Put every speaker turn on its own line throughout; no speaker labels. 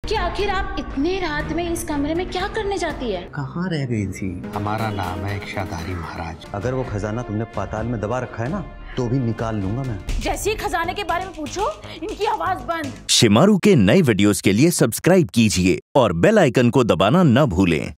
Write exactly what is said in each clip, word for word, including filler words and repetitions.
कि आखिर आप इतने रात में इस कमरे में क्या करने जाती है?
कहाँ रह गई थी?
हमारा नाम है इच्छाधारी महाराज।
अगर वो खजाना तुमने पाताल में दबा रखा है ना तो भी निकाल लूंगा मैं।
जैसे ही खजाने के बारे में पूछो इनकी आवाज बंद।
शिमारू के नए वीडियोस के लिए सब्सक्राइब कीजिए और बेल आइकन को दबाना न भूलें।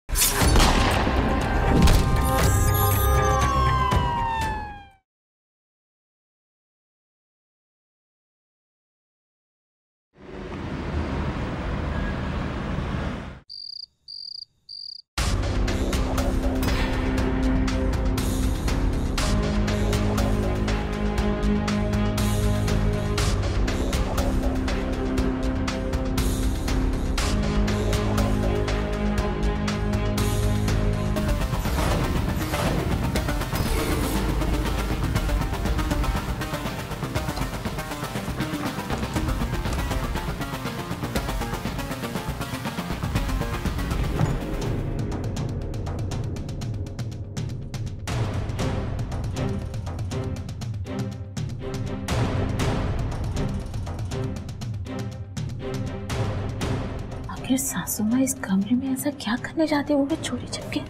आखिर सासू माँ इस कमरे में ऐसा क्या करने जाती है वो भी चोरी छुपके?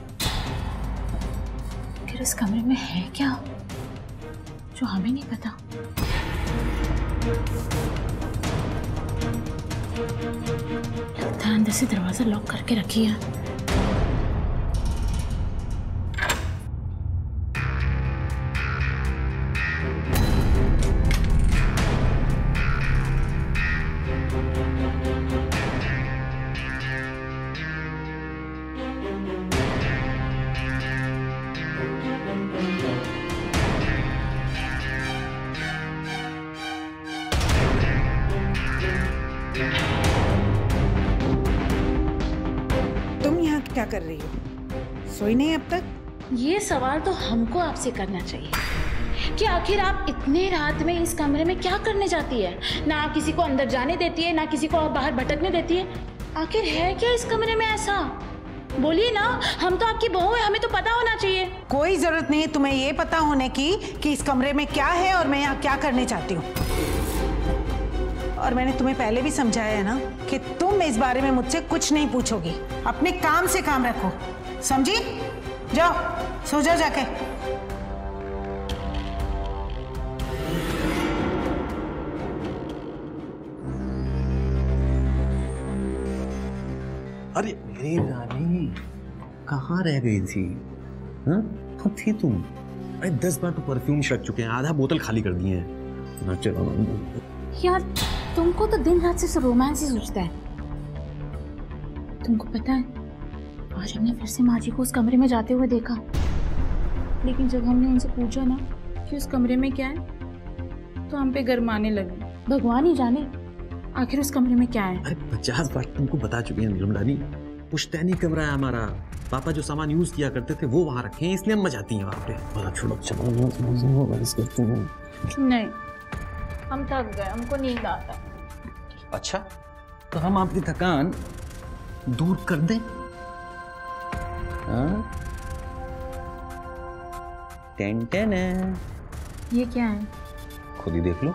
आखिर इस कमरे में है क्या जो हमें नहीं पता? लगता है अंदर से दरवाजा लॉक करके रखी है।
क्या कर रही हो? सोई नहीं अब तक?
ये सवाल तो हमको आपसे करना चाहिए कि आखिर आप इतने रात में इस कमरे में क्या करने जाती है? ना आप किसी को अंदर जाने देती है, ना किसी को बाहर भटकने देती है। आखिर है क्या इस कमरे में ऐसा? बोलिए ना, हम तो आपकी बहू है, हमें तो पता होना चाहिए।
कोई जरूरत नहीं है तुम्हें ये पता होने की कि इस कमरे में क्या है और मैं यहाँ क्या करने चाहती हूँ। और मैंने तुम्हें पहले भी समझाया है ना कि तुम इस बारे में मुझसे कुछ नहीं पूछोगी। अपने काम से काम रखो, समझी? जाओ सो जाओ जाके।
अरे मेरी रानी कहाँ रह गई थी? हाँ कहाँ थी तुम? अरे दस बार तो परफ्यूम छक चुके हैं, आधा बोतल खाली कर दिए हैं ना। चलो
यार तुमको तो दिन रात सिर्फ रोमांस ही सोचता है। तुमको पता है आज हमने फिर से माँ जी को उस कमरे में जाते हुए देखा, लेकिन जब हमने उनसे पूछा ना कि उस कमरे में क्या है तो हम पे गरमाने लगे। भगवान ही जाने आखिर उस कमरे में क्या है।
अरे पचास बार तुमको बता चुके हैं नीलम रानी, पुश्तैनी कमरा है हमारा। पापा जो सामान यूज किया करते थे वो वहाँ रखे हैं, इसलिए हम जाती हैं वहाँ पे। छोड़ो चलो
नहीं, हम थक गए, हमको नींद आता।
अच्छा तो हम आपकी थकान दूर कर दें? हाँ टेन टेन है।
ये क्या है?
खुद ही देख लो।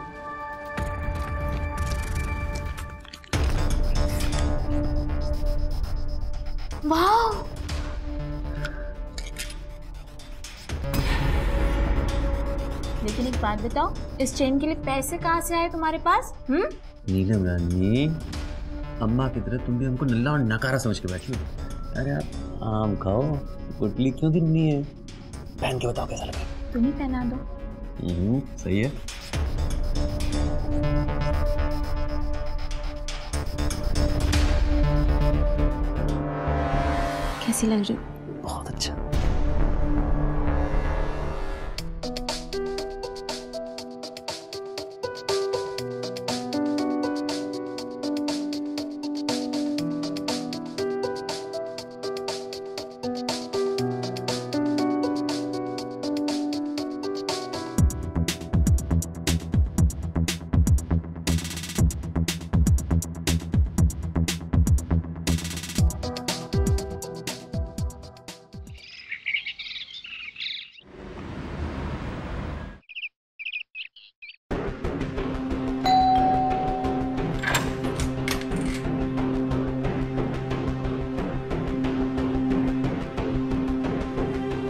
वाह, लेकिन एक बात बताओ, इस चेन के लिए पैसे कहाँ से आए तुम्हारे पास? हम्म
नीलम रानी, अम्मा की तरह तुम भी हमको नल्ला और नकारा समझ के बैठी हो। अरे आप आम खाओ, गुटली क्यों गिरनी है? पहन के बताओ कैसा लगा।
तुम ही पहना दो।
हम्म सही है।
कैसी लग रही?
बहुत अच्छा।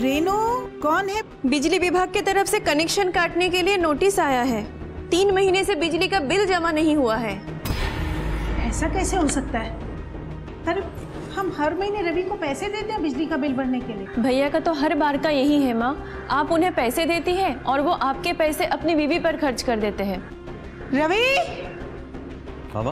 रेनू, कौन है?
बिजली विभाग की तरफ से कनेक्शन काटने के लिए नोटिस आया है। तीन महीने से बिजली का बिल जमा नहीं हुआ है।
ऐसा कैसे हो सकता है? अरे हम हर महीने रवि को पैसे देते हैं बिजली का बिल भरने के लिए।
भैया का तो हर बार का यही है माँ, आप उन्हें पैसे देती हैं और वो आपके पैसे अपनी बीवी पर खर्च कर देते हैं।
रवि,
बाबा,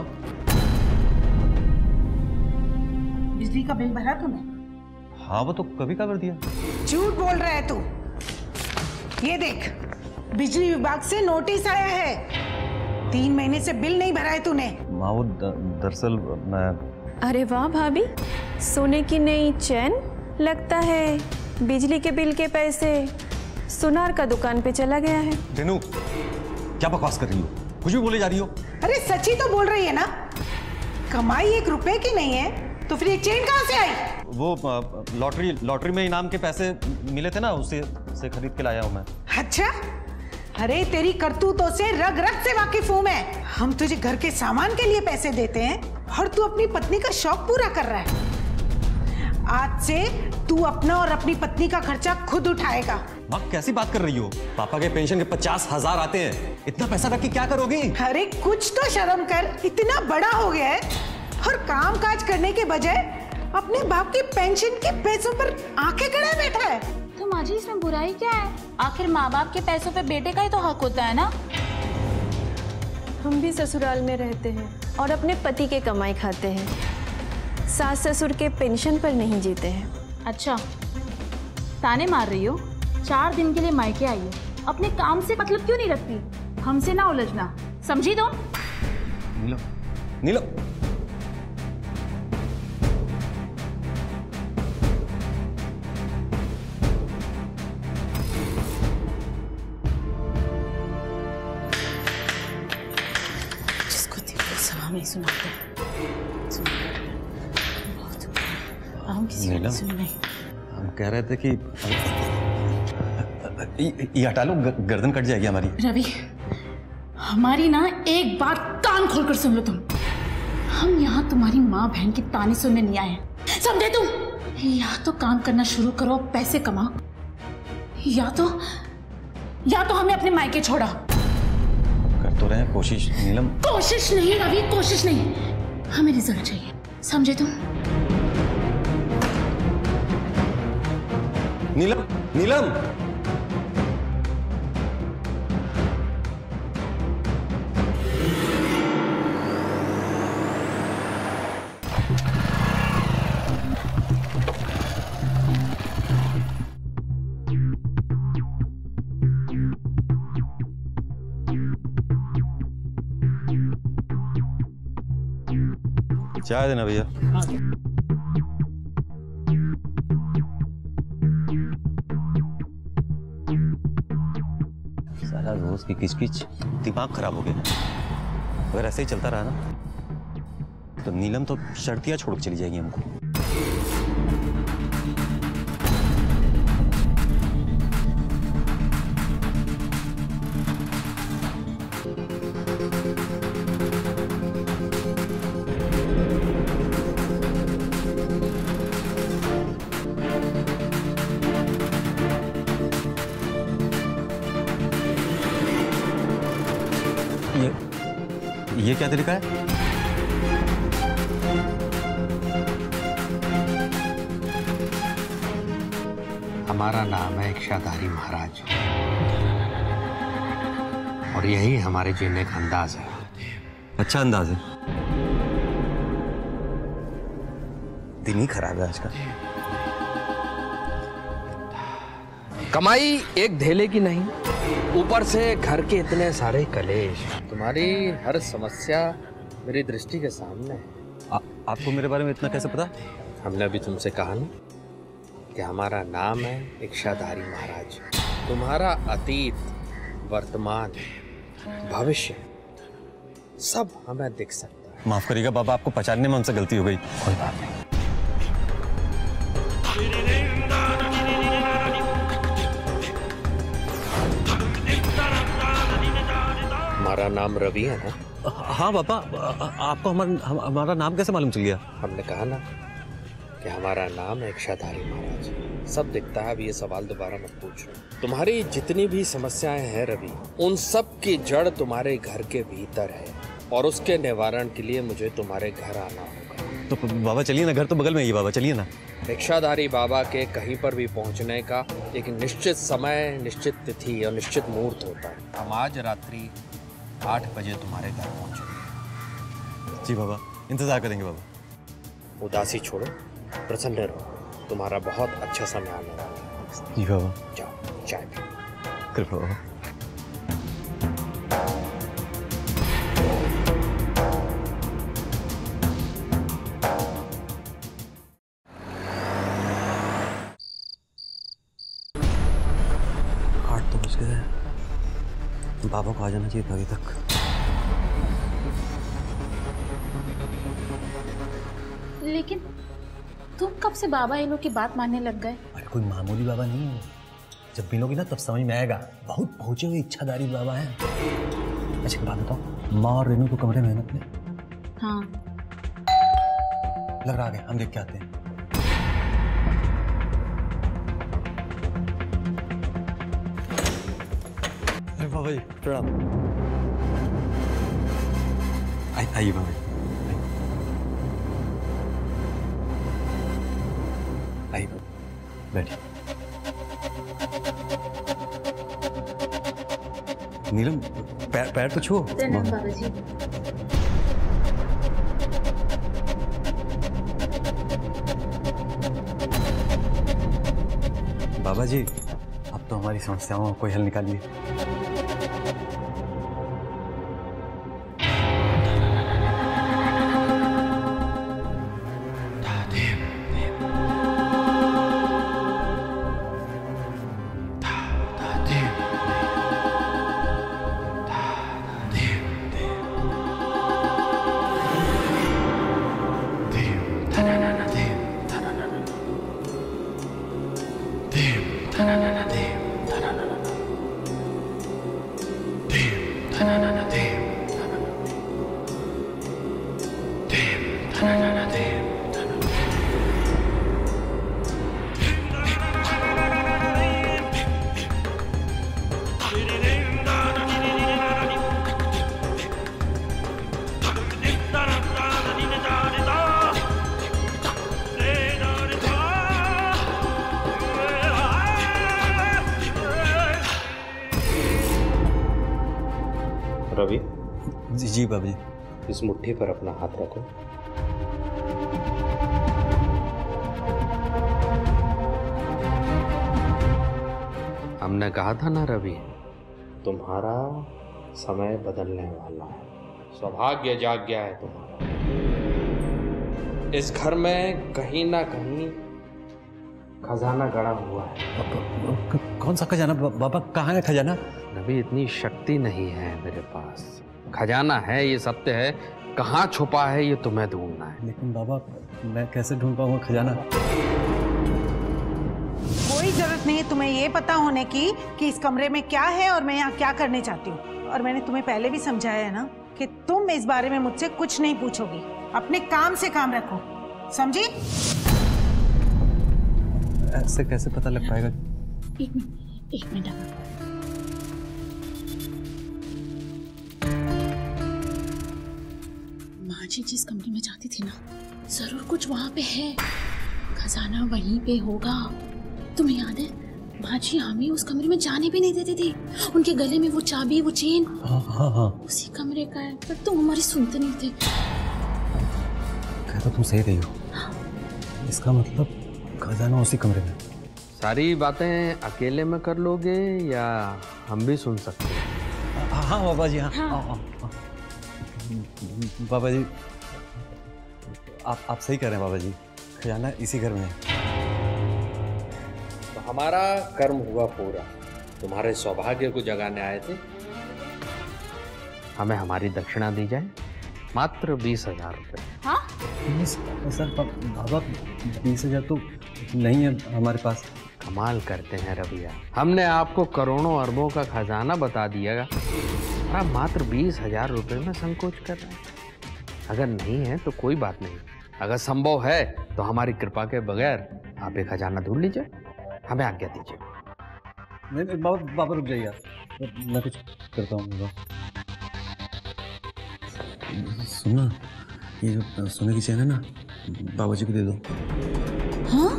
बिजली का बिल भरा तूने?
हाँ, वो तो कभी का कर दिया।
झूठ बोल रहा है तू। ये देख, बिजली विभाग से नोटिस आया है। तीन महीने से बिल नहीं भरा है तूने।
माँ, वो दरअसल मैं।
अरे वाह भाभी, सोने की नई चैन। लगता है बिजली के बिल के पैसे सुनार का दुकान पे चला गया है।
रेनू, क्या बकवास कर रही हो? कुछ भी बोले जा रही हो।
अरे सच्ची तो बोल रही है ना। कमाई एक रुपए की नहीं है तो फिर ये चेन कहाँ से आई?
वो लॉटरी लॉटरी में इनाम के पैसे मिले थे ना, उसे से खरीद के लाया हूँ मैं।
अच्छा, अरे तेरी करतूतों से रग रग से वाकिफ हूँ मैं। हम तुझे घर के सामान के लिए पैसे देते हैं और तू अपनी पत्नी का शौक पूरा कर रहा है। आज से तू अपना और अपनी पत्नी का खर्चा खुद उठाएगा।
माँ, कैसी बात कर रही हो? पापा के पेंशन के पचास हजार आते हैं, इतना पैसा रख के क्या करोगी?
अरे कुछ तो शर्म कर, इतना बड़ा हो गया है और काम काज करने के बजाय अपने बाप की पेंशन के पैसों पर आंखें गड़े बैठा है।
तो माँ जी, इसमें बुराई क्या है? आखिर माँ बाप के पैसों पे बेटे का ही तो हक होता है ना।
हम भी ससुराल में रहते हैं और अपने पति के कमाई खाते हैं। सास ससुर के पेंशन पर नहीं जीते हैं।
अच्छा, ताने मार रही हो? चार दिन के लिए मायके आई हो, अपने काम से मतलब क्यों नहीं रखती? हमसे ना उलझना, समझी तुम?
नीलम, नीलम,
नहीं सुनाते। हम किसी
नीलम,
सुन नहीं।
हम कह रहे थे कि ये हटा लो, गर्दन कट जाएगी हमारी।
रवि, हमारी ना एक बात कान खोलकर सुन लो तुम। हम यहाँ तुम्हारी माँ बहन की ताने सुनने नहीं आए हैं, समझे तुम? या तो काम करना शुरू करो, पैसे कमाओ, या तो या तो हमें अपने मायके छोड़ा।
कर तो रहे हैं कोशिश नीलम।
कोशिश नहीं रवि, कोशिश नहीं, हमें रिजल्ट चाहिए, समझे तुम?
नीलम, नीलम, चाय देना भैया। सारा रोज की किचकिच, दिमाग खराब हो गया। अगर ऐसे ही चलता रहा ना तो नीलम तो शर्तियां छोड़ के चली जाएगी हमको। ये ये क्या तरीका है?
हमारा नाम है इच्छाधारी महाराज और यही हमारे जीने का अंदाज है।
अच्छा अंदाज है। दिन ही खराब है आज का।
कमाई एक धेले की नहीं, ऊपर से घर के इतने सारे कलेश। तुम्हारी हर समस्या मेरी दृष्टि के सामने है।
आ, आपको मेरे बारे में इतना कैसे पता?
हमने अभी तुमसे कहा ना कि हमारा नाम है इच्छाधारी महाराज। तुम्हारा अतीत, वर्तमान, भविष्य सब हमें दिख सकता है।
माफ करिएगा बाबा, आपको पहचानने में हमसे गलती हो गई।
कोई बात नहीं। हमारा नाम रवि है ना?
हाँ बाबा, आपको हमारा हमारा नाम कैसे मालूम चल गया?
हमने कहा ना कि हमारा नाम है इच्छाधारी महाराज। सब दिखता है, अब ये सवाल दोबारा मत पूछो। तुम्हारी जितनी भी समस्याएं हैं रवि, उन सब की जड़ तुम्हारे घर के भीतर है और उसके निवारण के लिए मुझे तुम्हारे घर आना होगा।
तो बाबा चलिए ना, घर तो बगल में ही है बाबा, चलिए ना।
इच्छाधारी बाबा के कहीं पर भी पहुंचने का एक निश्चित समय, निश्चित तिथि और निश्चित मुहूर्त होता है। हम आज रात्रि आठ बजे तुम्हारे घर पहुंचेंगे।
जी बाबा, इंतजार करेंगे बाबा।
उदासी छोड़ो, प्रसन्न रहो, तुम्हारा बहुत अच्छा समय आने वाला है।
जी बाबा।
जाओ चाय पियो।
कृपा बाबा। आठ तो बज गए, बाबा को आ जाना चाहिए था अभी तक।
लेकिन तुम कब से बाबा ये लोग की बात मानने लग गए?
अरे कोई मामूली बाबा नहीं है, जब मिलोगी ना तब समझ में आएगा। बहुत पहुंचे हुए इच्छाधारी बाबा हैं। अच्छा एक बात बताओ, माँ और रेनू को कमरे में है ना अपने?
हाँ।
लग रहा है, हम देख के आते हैं। अरे बाबा जी प्रणाम। आइए बाबा जी, आइए बैठिए। नीलम पैर पैर तो छुओ।
प्रणाम बाबा जी।
बाबा जी अब तो हमारी समस्याओं का कोई हल निकालिए।
रवि
जी जी बाबा जी।
इस मुट्ठी पर अपना हाथ रखो। हमने कहा था ना रवि, तुम्हारा समय बदलने वाला है, सौभाग्य जाग गया है तुम्हारा। इस घर में कहीं ना कहीं खजाना गड़ा हुआ है।
कौन सा खजाना बाबा? कहाँ है खजाना?
रवि इतनी शक्ति नहीं है मेरे पास। खजाना है ये सत्य है, कहाँ छुपा है ये तुम्हें ढूंढना है।
लेकिन बाबा मैं कैसे ढूंढ पाऊंगा खजाना?
कोई जरूरत नहीं है तुम्हें ये पता होने की कि इस कमरे में क्या है और मैं यहाँ क्या करने चाहती हूँ। और मैंने तुम्हें पहले भी समझाया है ना कि तुम इस बारे में मुझसे कुछ नहीं पूछोगी। अपने काम से काम रखो, समझी?
ऐसे कैसे पता लग पाएगा?
एक मिनट एक मिनट अब। माँ जी जिस कमरे में जाती थी ना, जरूर कुछ वहां पे है। खजाना वहीं पे होगा। तुम्हें याद है माँ जी हमें उस कमरे में जाने भी नहीं देती थी। उनके गले में वो चाबी, वो चेन
हाँ हाँ हाँ
उसी कमरे का है, पर तुम हमारी सुनते नहीं थे।
कह तो तुम सही रही हो। इसका मतलब खजाना उसी कमरे में।
सारी बातें अकेले में कर लोगे या हम भी सुन सकते हैं?
हाँ बाबा जी। हाँ, हाँ। हाँ, हाँ, हाँ। बाबा जी आप आप सही कह रहे हैं बाबा जी, खजाना इसी घर में है।
तो हमारा कर्म हुआ पूरा। तुम्हारे सौभाग्य को जगाने आए थे। हमें हमारी दक्षिणा दी जाए, मात्र बीस हजार रुपये।
हाँ
बीस? सर बाबा बीस हजार तो नहीं है हमारे पास।
कमाल करते हैं रविया, हमने आपको करोड़ों अरबों का खजाना बता दिया और आप मात्र बीस हजार रुपये में संकोच कर रहे हैं। अगर नहीं है तो कोई बात नहीं, अगर संभव है तो हमारी कृपा के बगैर आप एक खजाना ढूंढ लीजिए, हमें आज्ञा दीजिए।
नहीं नहीं, बाबा बाबा रुक जाइए यार, मैं कुछ करता हूँ। बाबा सुनना, ये जो सोने की चैन है ना, बाबा जी को दे दो।
हाँ?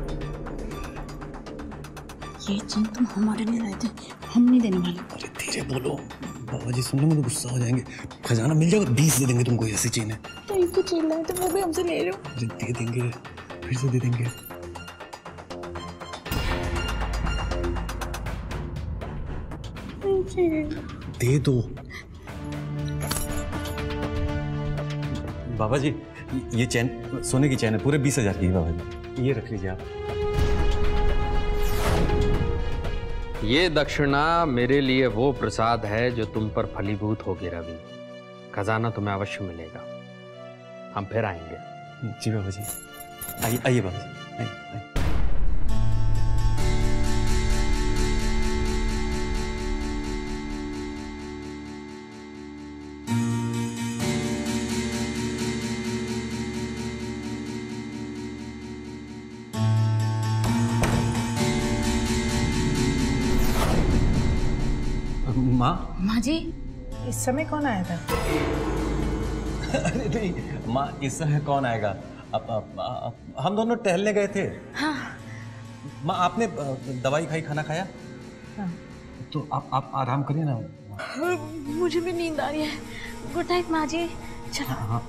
ये चैन तुम हमारे लिए लाए थे, हम नहीं देने वाले।
अरे धीरे बोलो, बाबा जी सुनने में तो गुस्सा हो जाएंगे। खजाना मिल जाएगा, बीस दे देंगे तुमको, ऐसी चेन है।
तो इनको चेन लाए तो वो भी हमसे ले रहे हो।
अरे दे देंगे, फिर से दे देंगे। दे दो बाबा जी, ये चैन सोने की चैन है, पूरे बीस हजार की है बाबा जी, ये रख लीजिए आप।
ये दक्षिणा मेरे लिए वो प्रसाद है जो तुम पर फलीभूत होगी रवि। खजाना तुम्हें अवश्य मिलेगा, हम फिर आएंगे।
जी बाबा जी, आइए आइए बाबा जी, आइए आइए। माँ
माँ जी,
इस समय कौन आया था?
अरे नहीं माँ, इस समय कौन आएगा? अब, अब, अब हम दोनों टहलने गए थे।
हाँ।
माँ आपने दवाई खाई, खाना खाया?
हाँ।
तो आप आप आराम करिए ना।
मुझे भी नींद आ रही है। गुड नाइट माँ जी, चलो।
हाँ।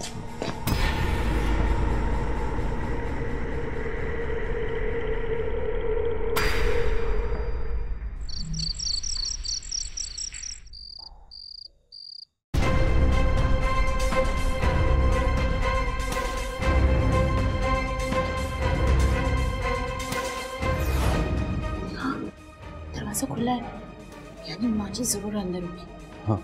दरवाजा खुला है, यानी माँ जी जरूर अंदर होगी।
हाँ।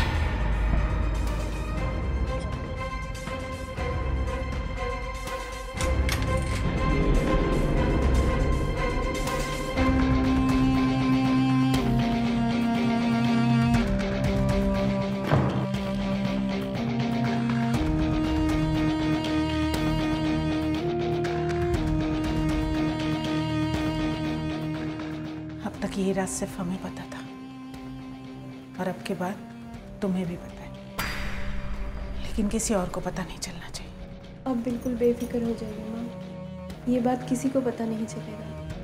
अब तक ये राज सिर्फ हमें पता था, और अब के बाद तुम्हें भी पता है, लेकिन किसी और को पता नहीं चलना चाहिए।
अब बिल्कुल बेफिक्र हो जाइए माँ, ये बात किसी को पता नहीं चलेगा।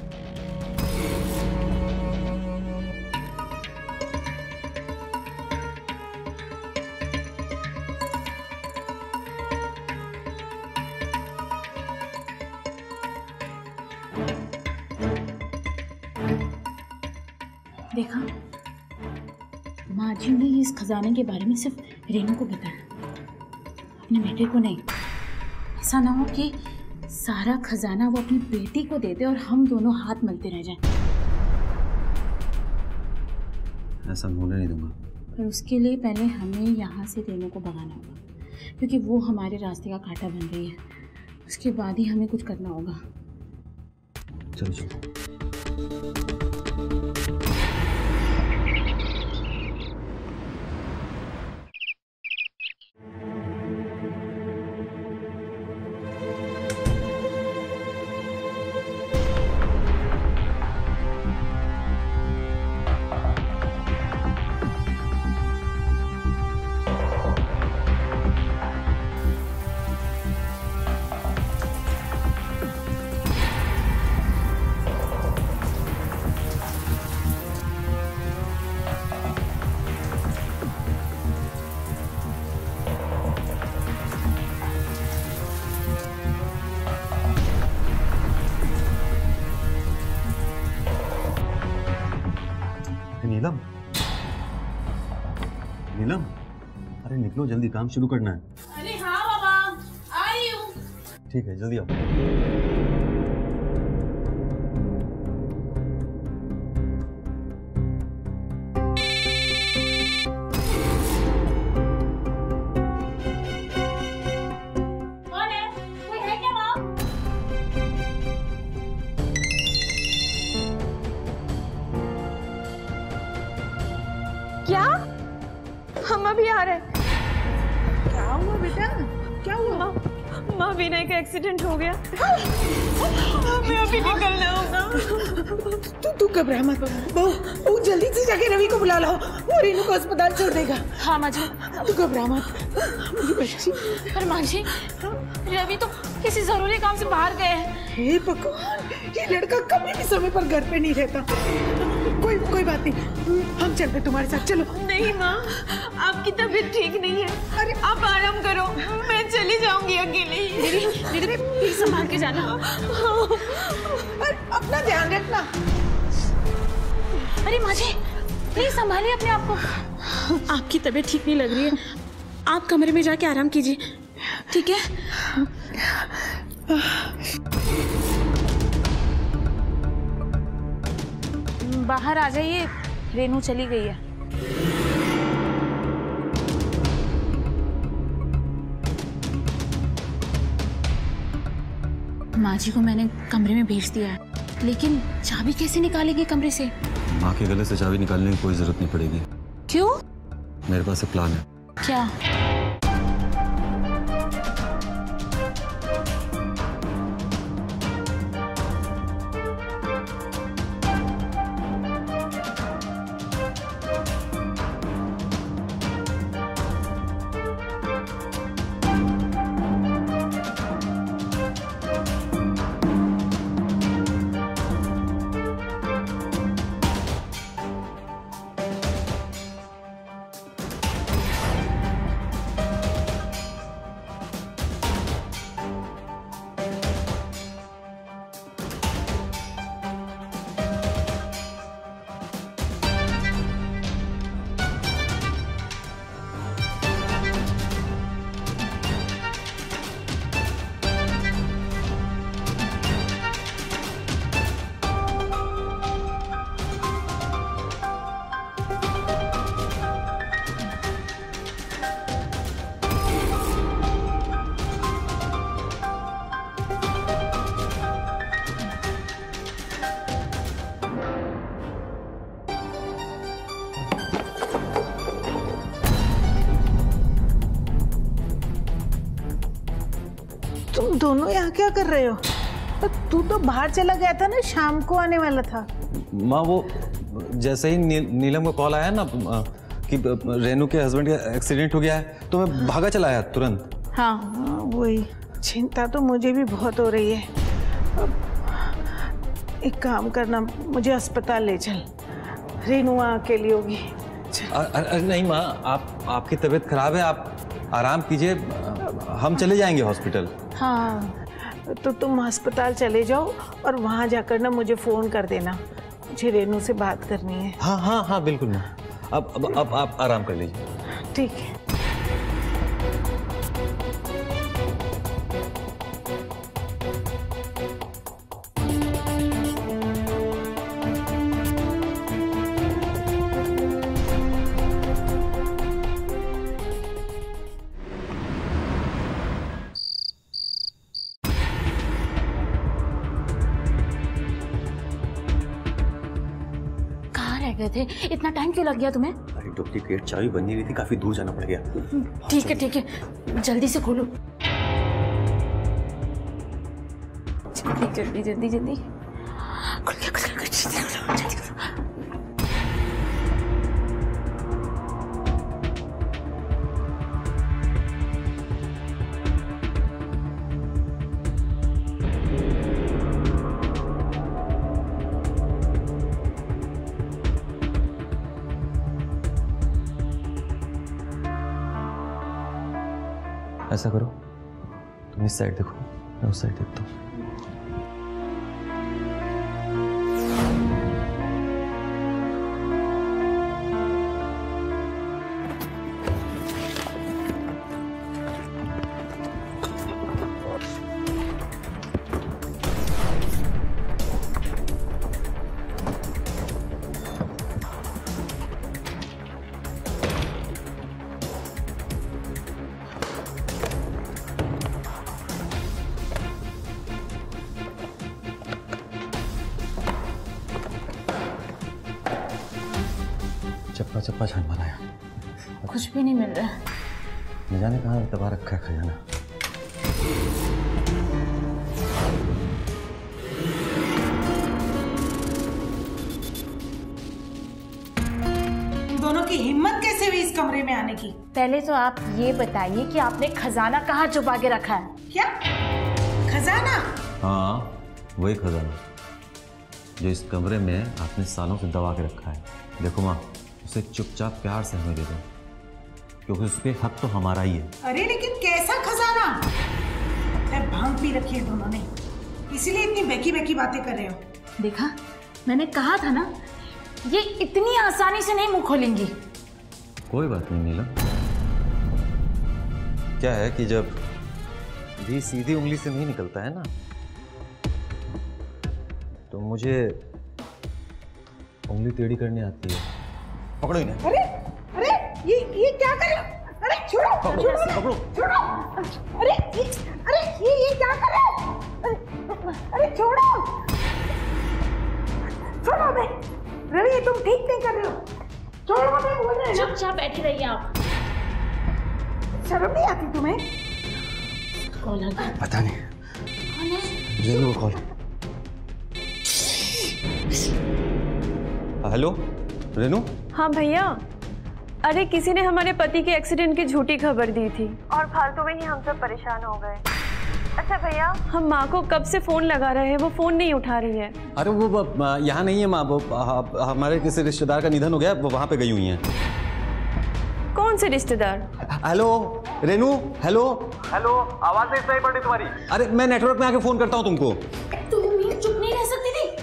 देखा, माँ जी ने इस खजाने के बारे में सिर्फ रेनू को बताया, अपने बेटे को नहीं। ऐसा ना हो कि सारा खजाना वो अपनी बेटी को दे दे और हम दोनों हाथ मलते रह जाएं।
ऐसा होने नहीं दूंगा।
पर उसके लिए पहले हमें यहाँ से रेनू को भगाना होगा, क्योंकि वो हमारे रास्ते का कांटा बन रही है। उसके बाद ही हमें कुछ करना होगा।
चलो चलो। नीलम, नीलम, अरे निकलो जल्दी, काम शुरू करना है।
अरे हाँ बाबा, आ रही हूँ।
ठीक है, जल्दी आओ।
कौन है? कोई है क्या वहाँ?
क्या? हम अभी आ रहे हैं।
क्या हुआ बेटा? क्या हुआ?
माँ, माँ विनय का एक्सीडेंट हो गया। हमें अभी निकलना होगा।
तू तू घबरा मत बहू, बहू जल्दी से जाके रवि को बुला लाओ, वो रेनू को अस्पताल छोड़ देगा।
हाँ माँ जी।
तू घबरा मत मेरी बच्ची।
पर माँ जी, रवि तो किसी जरूरी काम से बाहर गए हैं।
हे भगवान, ये लड़का कभी भी समय पर घर पे नहीं रहता। कोई कोई बात नहीं, हम चलते तुम्हारे साथ, चलो।
नहीं माँ, आपकी तबीयत ठीक नहीं है। अरे आप आराम करो, मैं चली जाऊंगी अकेले ही।
दीदी दीदी प्लीज संभाल के जाना।
अरे अपना ध्यान रखना।
अरे माँ जी प्लीज संभालिए अपने आप को। आपकी तबीयत ठीक नहीं लग रही है, आप कमरे में जाके आराम कीजिए, ठीक है? बाहर आ जाइए, रेनू चली गई है। माँ जी को मैंने कमरे में भेज दिया है, लेकिन चाबी कैसे निकालेंगे कमरे से?
माँ के गले से चाबी निकालने की कोई जरूरत नहीं पड़ेगी।
क्यों?
मेरे पास एक प्लान है।
क्या?
तुम दोनों यहाँ क्या कर रहे हो? तू तो बाहर चला गया था ना, शाम को आने वाला था।
माँ वो जैसे ही नी, नीलम का कॉल आया ना कि रेनू के हस्बैंड का एक्सीडेंट हो गया है, तो मैं भागा चला आया तुरंत।
हाँ,
हाँ वही चिंता तो मुझे भी बहुत हो रही है। अब एक काम करना, मुझे अस्पताल ले चल, रेनू वहाँ अकेली होगी।
अरे नहीं माँ, आप आपकी तबीयत खराब है, आप आराम कीजिए, हम चले जाएंगे हॉस्पिटल।
हाँ तो तुम अस्पताल चले जाओ और वहाँ जाकर ना मुझे फ़ोन कर देना, मुझे रेनू से बात करनी है।
हाँ हाँ हाँ बिल्कुल माँ, अब अब अब आप आराम कर लीजिए।
ठीक है।
गए थे, इतना टाइम क्यों लग गया तुम्हें?
अरे डुप्लीकेट चाबी बननी नहीं थी, काफी दूर जाना पड़ गया।
ठीक है ठीक है, जल्दी से खोलो, जल्दी जल्दी जल्दी जल्दी खुल गया, खुल गया, जल्दी खोलो, जल्दी खोलो।
ऐसा करो, तुम इस साइड देखो, मैं उस साइड देखता हूँ। चप्पा चप्पा छान बनाया,
कुछ भी नहीं मिल रहा है।
न जाने कहाँ दबा रखा है खजाना।
हिम्मत कैसे हुई इस कमरे में आने की?
पहले तो आप ये बताइए कि आपने खजाना कहाँ छुपा के रखा है?
क्या खजाना?
हाँ, वही खजाना जो इस कमरे में आपने सालों से दबा के रखा है। देखो माँ, उसे चुपचाप प्यार से हमें दे दो, क्योंकि उस पे हक तो हमारा ही है।
अरे लेकिन कैसा खजाना? भांग पी रखी है दोनों ने, इसीलिए इतनी बेकी बेकी बातें कर रहे हो।
देखा, मैंने कहा था ना, ये इतनी आसानी से नहीं मुंह खोलेंगी।
कोई बात नहीं नीलम। क्या है कि जब भी सीधी उंगली से नहीं निकलता है ना, तो मुझे उंगली टेढ़ी करनी आती है। पकड़ो इन्हें।
अरे अरे ये ये क्या कर रहे हो? अरे छोड़ो छोड़ो
पकड़ो
छोड़ो। अरे ये, अरे ये ये क्या कर रहे हो? अरे, अरे छोड़ो छोड़ो बे। रवि, तुम ठीक नहीं कर रहे हो। छोड़ो, मैं बोल रही हूँ।
चुपचाप बैठी रहिए आप।
शर्म नहीं आती तुम्हें?
कॉल आ गया।
पता नहीं,
कौन है?
रेनू कॉल।
हेलो रेनू।
हाँ भैया, अरे किसी ने हमारे पति के एक्सीडेंट की झूठी खबर दी थी और फालतू में ही हम सब परेशान हो गए। अच्छा भैया, हम माँ को कब से फोन लगा रहे हैं, वो फोन नहीं उठा रही है।
अरे वो यहाँ नहीं है माँ, वो हमारे किसी रिश्तेदार का निधन हो गया, वो वहाँ पे गई हुई हैं।
कौन से रिश्तेदार?
हेलो रेनू। हेलो
हेलो, आवाज नहीं सुनाई पड़ रही तुम्हारी।
अरे मैं नेटवर्क में आके फोन करता हूँ तुमको।
तुम चुप नहीं रह सकती थी?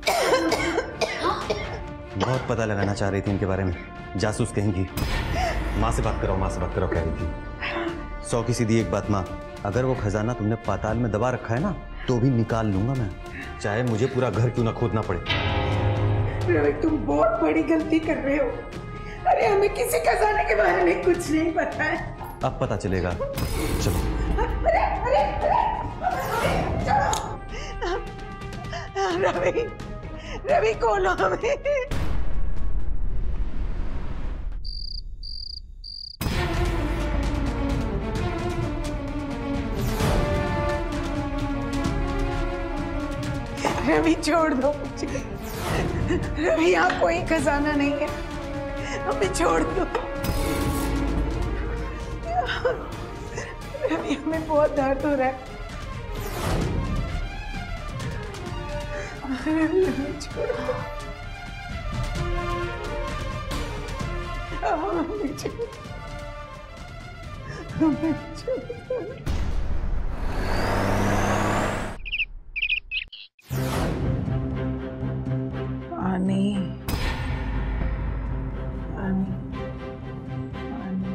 बहुत पता लगाना चाह रही थी इनके बारे में, जासूस कहेंगी। माँ से बात कराओ, माँ से बात कराओ कह रही थी। सौ की सीधी एक बात माँ, अगर वो खजाना तुमने पाताल में दबा रखा है ना, तो भी निकाल लूंगा मैं, चाहे मुझे पूरा घर क्यों ना खोदना पड़े।
रवि, तुम बहुत बड़ी गलती कर रहे हो। अरे हमें किसी खजाने के बारे में कुछ नहीं पता है।
अब पता चलेगा, चलो।
अरे अरे अरे चलो। रवि, रवि खोलो हमें। रवि छोड़ दो मुझे। रवि, यहाँ कोई खजाना नहीं है, हमें छोड़ दो। रवि, हमें बहुत दर्द हो रहा है। रवि, हमें छोड़ दो। हमें छोड़ दो। हमें छोड़ दो। पानी, पानी, पानी।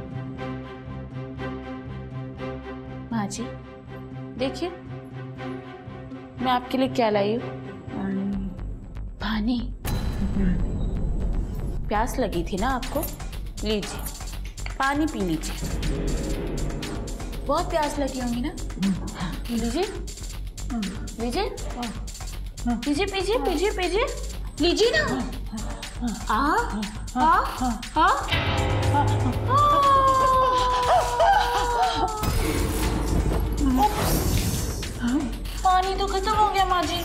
माँ जी, देखिए मैं आपके लिए क्या लाई हूँ। पानी। प्यास लगी थी ना आपको? लीजिए, पानी पी लीजिए। बहुत प्यास लगी होंगी ना? लीजिए लीजिए पीजिए पीजिए पीजिए पीजिए लीजिए ना। आ आ आ पानी तो खत्म हो गया माँ जी।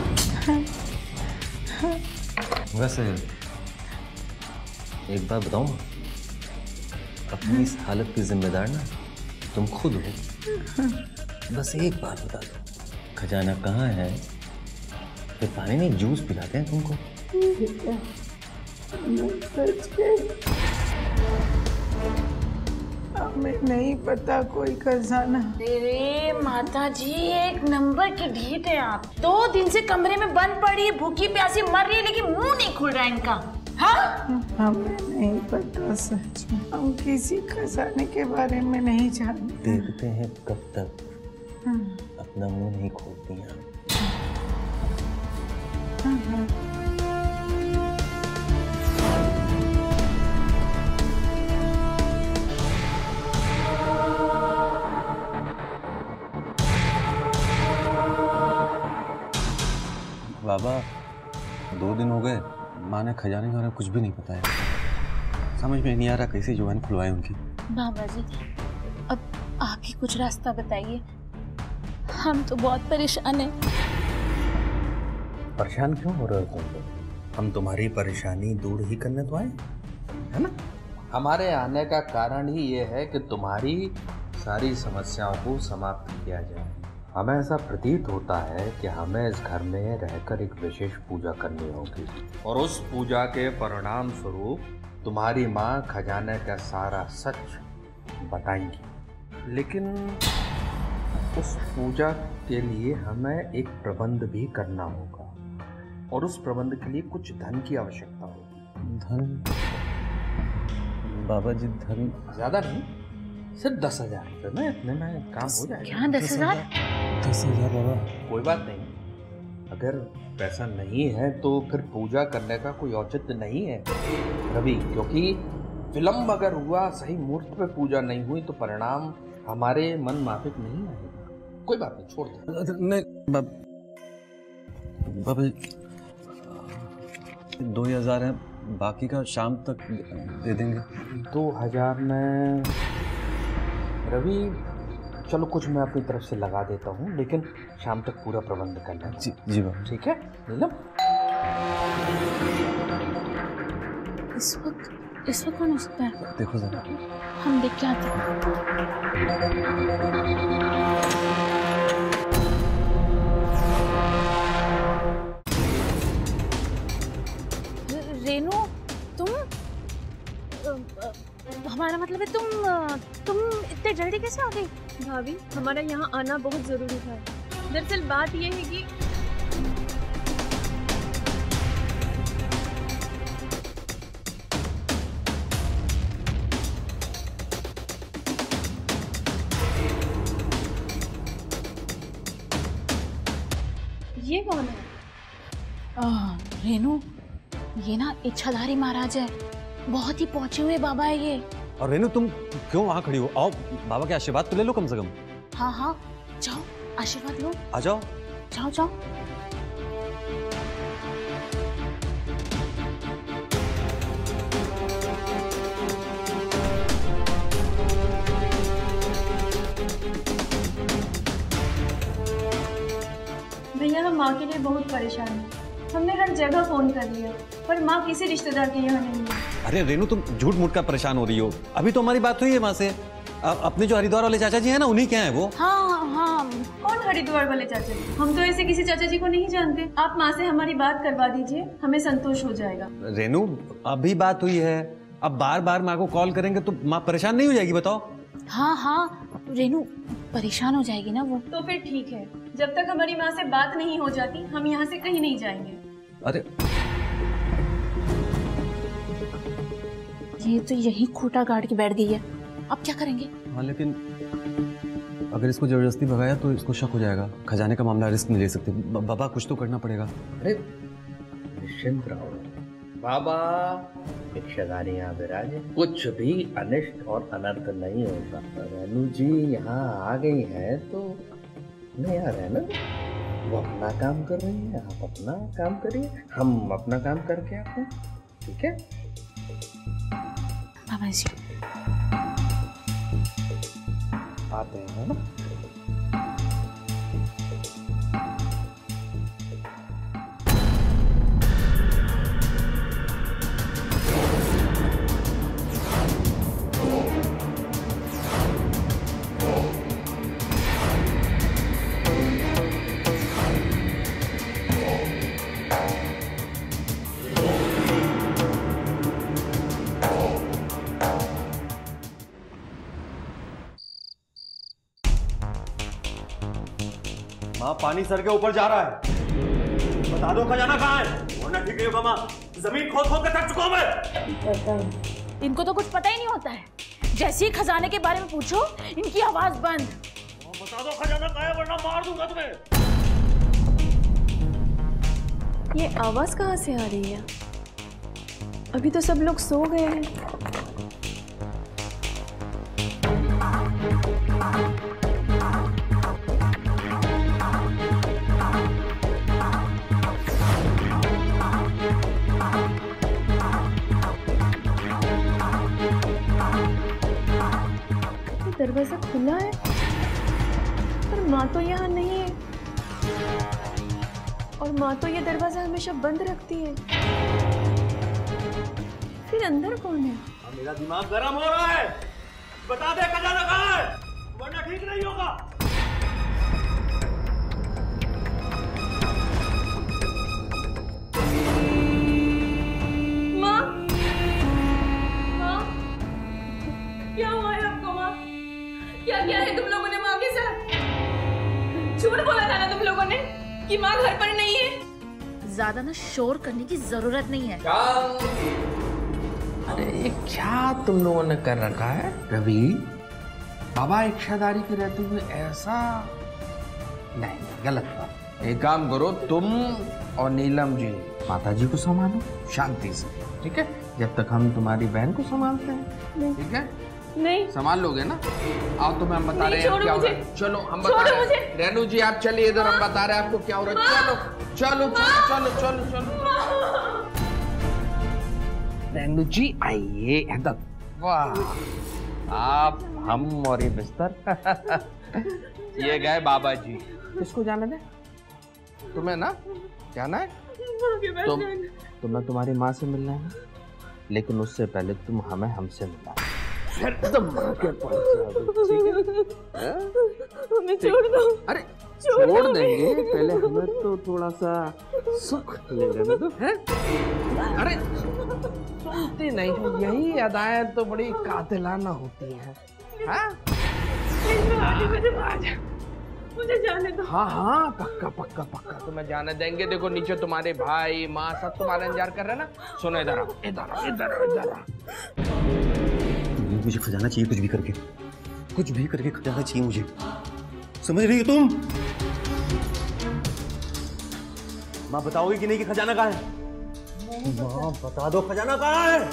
वैसे एक बात बताऊं, अपनी इस हालत की जिम्मेदार ना तुम खुद हो। बस एक बात बता दो, खजाना कहाँ है? फिर पानी में जूस पिलाते हैं तुमको।
हमें नहीं पता कोई खजाना।
अरे माता जी, एक नंबर की ढीठ है आप। दो दिन से कमरे में बंद पड़ी है, भूखी प्यासी मर रही है, लेकिन मुंह नहीं खुल रहा इनका। हाँ?
हमें नहीं पता सच में, हम किसी खजाने के बारे में नहीं जानते।
देखते हैं कब तक अपना मुंह नहीं खोलती हैं। बाबा, दो दिन हो गए, माँ ने खजाने के बारे में कुछ भी नहीं बताया। समझ में नहीं आ रहा कैसे जुबान खुलवाए उनकी।
बाबा जी, अब आप ही कुछ रास्ता बताइए, हम तो बहुत परेशान हैं।
परेशान क्यों हो रहे हो तुम लोग? हम तुम्हारी परेशानी दूर ही करने तो आए, है ना? हमारे आने का कारण ही ये है कि तुम्हारी सारी समस्याओं को समाप्त किया जाए। हमें ऐसा प्रतीत होता है कि हमें इस घर में रहकर एक विशेष पूजा करनी होगी और उस पूजा के परिणाम स्वरूप तुम्हारी माँ खजाने का सारा सच बताएंगी। लेकिन उस पूजा के लिए हमें एक प्रबंध भी करना होगा और उस प्रबंध के लिए कुछ धन की आवश्यकता होगी।
धन? बाबा जी धन
ज्यादा नहीं, सिर्फ दस हजार रुपये में इतने में काम हो जाएगा।
क्या दस हजार?
दस हजार बाबा?
कोई बात नहीं, अगर पैसा नहीं है तो फिर पूजा करने का कोई औचित्य नहीं है रवि, क्योंकि विलम्ब अगर हुआ, सही मुहूर्त पे पूजा नहीं हुई तो परिणाम हमारे मन माफिक नहीं आएगा। कोई बात नहीं, छोड़ दो।
नहीं बाबा जी, दो हजार है, बाकी का शाम तक दे देंगे।
दो हजार में रवि, चलो कुछ मैं अपनी तरफ से लगा देता हूँ, लेकिन शाम तक पूरा प्रबंध करना है।
जी जी बाबा।
ठीक है नीलम?
इस वक्त इस वक्त कौन हो सकता है?
देखो जरा।
हम देख के आते हैं। रेनू, तुम हमारा मतलब है तुम तुम इतने जल्दी कैसे आ गई?
भाभी, हमारा यहाँ आना बहुत जरूरी था। दरअसल बात यह है कि ये कौन है?
आ, रेनू, ये ना इच्छाधारी महाराज है, बहुत ही पहुंचे हुए बाबा है ये।
और रेनू, तुम क्यों वहाँ खड़ी हो? आओ, बाबा के आशीर्वाद तो ले लो कम से कम।
हाँ हाँ, जाओ आशीर्वाद लो।
आ जाओ
जाओ जाओ।
भैया, हम माँ के लिए बहुत परेशान हैं। हमने हर जगह फोन कर लिया पर माँ किसी रिश्तेदार के यहाँ नहीं है।
अरे रेनू, तुम झूठ मूठ का परेशान हो रही हो। अभी तो हमारी बात हुई है माँ से। अपने जो हरिद्वार वाले चाचा जी हैं ना, उन्हीं के हैं वो।
हाँ हाँ।
कौन हरिद्वार वाले चाचा जी? हम तो ऐसे किसी चाचा जी को नहीं जानते। आप माँ से हमारी बात करवा दीजिए, हमें संतोष हो जाएगा।
रेनू, अभी बात हुई है, अब बार बार माँ को कॉल करेंगे तो माँ परेशान नहीं हो जाएगी? बताओ।
हाँ हाँ, रेनू परेशान हो जाएगी ना वो।
तो फिर ठीक है, जब तक हमारी माँ से बात नहीं हो जाती हम यहाँ से कहीं नहीं जाएंगे।
अरे
ये तो यही खूंटा गाड़ के बैठ गई है, अब क्या करेंगे?
हाँ, लेकिन अगर इसको जबरदस्ती भगाया तो इसको शक हो जाएगा। खजाने का मामला रिस्क नहीं ले सकते। बाबा, कुछ तो करना पड़ेगा।
अरे निश्चिंत रहो बाबा, इच्छाधारी यहाँ विराजे, कुछ भी अनिष्ट और अनर्थ नहीं होगा। रेनू जी यहाँ आ गई हैं तो नहीं आ रहे ना, वो अपना काम कर रही है, आप अपना काम करिए, हम अपना काम करके आते हैं। ठीक है
बाबा जी?
आते हैं ना।
माँ, पानी सर के ऊपर जा रहा है। बता दो खजाना कहाँ है, वरना ठीक नहीं होगा माँ। जमीन खोद खोद के थक चुका हूं मैं।
इनको तो कुछ पता ही नहीं होता है। जैसे ही खजाने के बारे में पूछो, इनकी आवाज बंद।
बता दो खजाना कहाँ है, वरना मार दूंगा तुम्हें।
ये आवाज कहाँ से आ रही है? अभी तो सब लोग सो गए हैं। दरवाजा खुला है पर माँ तो यहाँ नहीं है, और माँ तो ये दरवाजा हमेशा बंद रखती है। फिर अंदर कौन है?
मेरा दिमाग गर्म हो रहा है, बता दे खजाना कहाँ है, वरना ठीक नहीं होगा।
माँ, माँ, क्या हुआ है आपको माँ? क्या किया है तुम लोगों ने माँ के साथ? झूठ बोला था ना तुम लोगों ने कि माँ घर पर नहीं है।
ज्यादा ना शोर करने की जरूरत नहीं है।
अरे ये क्या तुम लोगों ने कर रखा है? रवि, बाबा इच्छाधारी के रहते हुए ऐसा नहीं, गलत बात। एक काम करो, तुम और नीलम जी माता जी को संभालो शांति से, ठीक है? जब तक हम तुम्हारी बहन को संभालते हैं, ठीक है?
नहीं
संभाल लोगे ना? आओ तुम्हें हम बता रहे हैं क्या हो रहा है। चलो हम बता रहे हैं। रेनू जी आप चलिए इधर, हम बता रहे हैं आपको क्या हो रहा है। चलो चलो चलो चलो चलो चलो। रेनू जी आइए इधर। वाह, आप, हम और ये बिस्तर। ये गए बाबा जी। किसको जाने दे? तुम्हें ना जाना है? तुम तुम्हें तुम्हारी माँ से मिलना है ना, लेकिन उससे पहले तुम हमें हमसे मिला, फिर तुम माँ के पास जाओगे,
हमें छोड़ दो।
अरे छोड़ देंगे, पहले हमें तो थोड़ा सा सुख ले लेने दो, हैं? अरे सुनती नहीं हो, यही अदाएं तो बड़ी कातिलाना होती हैं, हाँ?
मुझे जाने दो।
हाँ हाँ पक्का पक्का पक्का तुम्हें जाने देंगे। देखो नीचे तुम्हारे भाई माँ सब तुम्हारा इंतजार कर रहे हैं ना। सुनो इधर आओ, इधर आओ, इधर आओ, इधर आओ।
मुझे खजाना चाहिए, कुछ भी करके, कुछ भी करके खजाना चाहिए मुझे, समझ रही हो तुम? माँ बताओगी कि नहीं कि खजाना कहाँ है? माँ बता दो खजाना कहाँ है?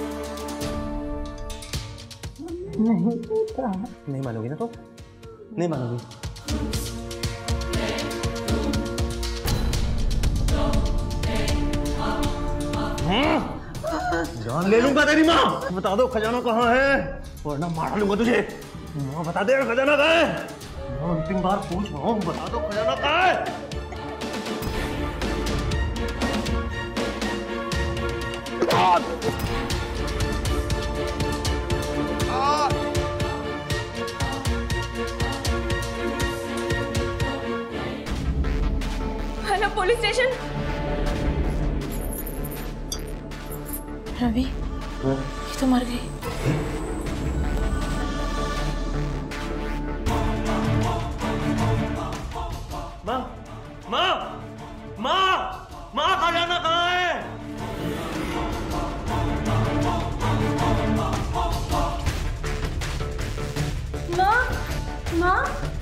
नहीं पता।
नहीं मानोगी ना तो? नहीं मानोगी? जान ले लूंगा तेरी माँ। बता दो खजाना कहाँ है, वरना मार लूंगा तुझे। माँ बता दे खजाना कहाँ है। माँ अंतिम बार पूछ रहा हूँ, बता दो खजाना कहाँ है।
Hello police station.
रवि, ये तो मर गई।
माँ, माँ, माँ, माँ खजाना कहाँ है?
माँ, माँ,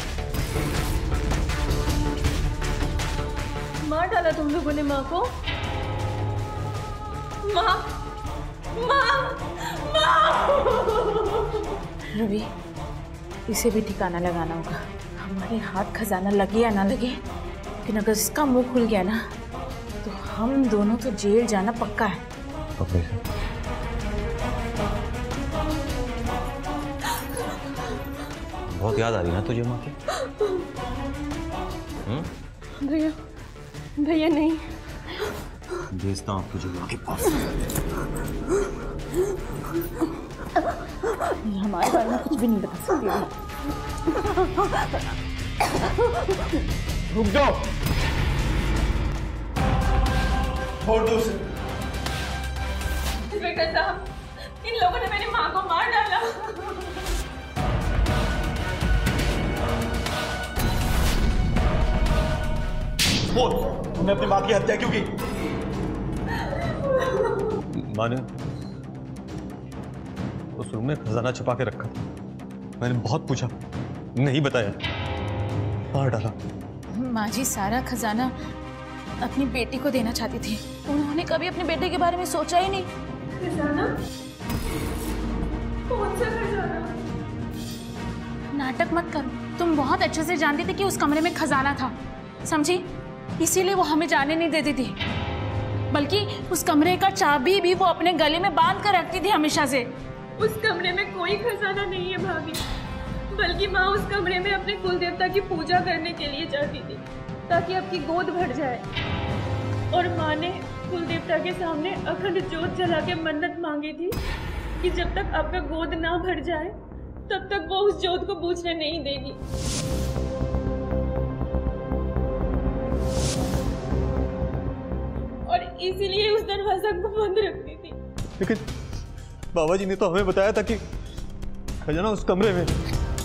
मार डाला तुम लोगों ने माँ को? माँ, माँ, माँ।
रवि, इसे भी ठिकाना लगाना होगा। हमारे हाथ खजाना लगे या ना लगे, लेकिन अगर इसका मुंह खुल गया ना तो हम दोनों तो जेल जाना पक्का है।
बहुत याद आ रही ना तुझे माँ की?
भैया, भैया नहीं।
भेजता हूँ तुझे माँ के पास।
हमारे बारे में कुछ भी नहीं बता सकती।
रुक जाओ, छोड़ दो उसे।
इंस्पेक्टर साहब, इन लोगों ने मेरी माँ को मार डाला।
बोल, तुमने अपनी माँ की हत्या क्यों की?
माँ ने उस रूम में खजाना छुपा के रखा था। मैंने बहुत पूछा, नहीं बताया, मार डाला।
माँ जी सारा खजाना अपनी बेटी को देना चाहती थी। उन्होंने कभी अपने बेटे के बारे में सोचा ही नहीं।
खजाना? कौन सा खजाना?
नाटक मत करो, तुम बहुत अच्छे से जानती थी कि उस कमरे में खजाना था, समझी? इसीलिए वो हमें जाने नहीं देती थी, बल्कि उस कमरे का चाबी भी वो अपने गले में बांध कर रखती थी हमेशा से।
उस कमरे में कोई खजाना नहीं है भाभी, बल्कि माँ उस कमरे में अपने कुल देवता की पूजा करने के लिए जाती थी ताकि आपकी गोद भर जाए। और माँ ने कुल देवता के सामने अखंड ज्योत जला के मन्नत मांगी थी कि जब तक आपका गोद ना भर जाए तब तक वो उस जोत को बूझने नहीं देगी। और इसीलिए उस दरवाजा को बंद रखती थी।
लेकिन बाबा जी ने तो हमें बताया था कि खजाना उस कमरे में।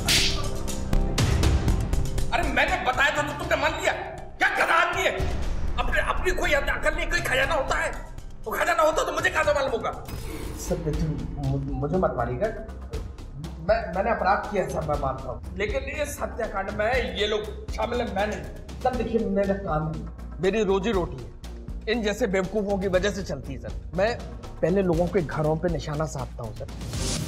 अरे मैंने बताया था तो तुमने मान लिया? क्या गधा आदमी है, अपने अपनी कोई अकल नहीं, कोई खजाना होता है? वो खजाना होता तो मुझे कहाँ से मालूम होगा?
सर मुझे मत मारिएगा, मैं मैंने अपराध किया सर, मैं मानता हूँ, लेकिन इस हत्याकांड में ये लोग शामिल है, मैं नहीं। सर देखिए मेरा काम है, मेरी रोजी रोटी है, इन जैसे बेवकूफों की वजह से चलती है सर। मैं पहले लोगों के घरों पे निशाना साधता हूँ सर।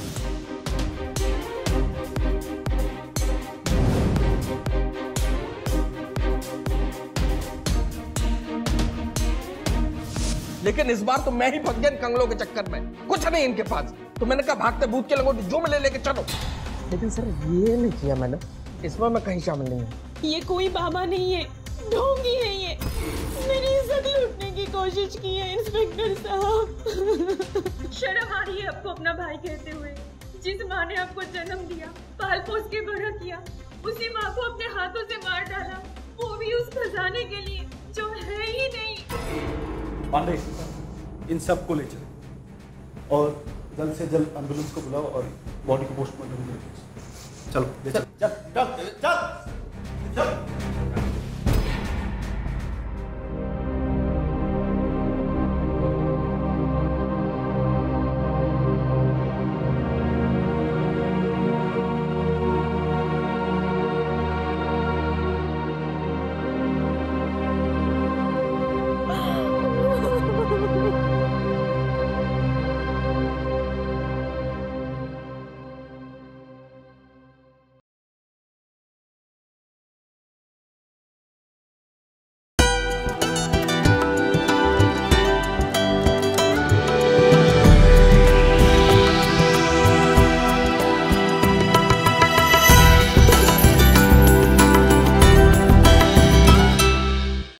लेकिन इस बार तो मैं ही फंस गया इन कंगलों के चक्कर में, कुछ नहीं इनके पास, तो मैंने कहा भागते भूत के लगो जो मिले लेके चलो। लेकिन सर ये नहीं किया मैंने, इसमें मैं कहीं शामिल नहीं हूँ।
ये कोई बाबा नहीं है, ढोंगी है ये। मेरी इज्जत लूटने की कोशिश की है इंस्पेक्टर साहब। शर्म आ रही है आपको अपना भाई कहते हुए? जिस माँ ने आपको जन्म दिया, पाल पोस के बड़ा किया, उसी माँ को अपने हाथों से मार डाला, वो भी उस खजाने के लिए जो है ही नहीं।
पांडे, इन सब को ले चलो और जल्द से जल्द एम्बुलेंस को बुलाओ और बॉडी को पोस्टमार्टम करो। चलो ले चल चल चल चल।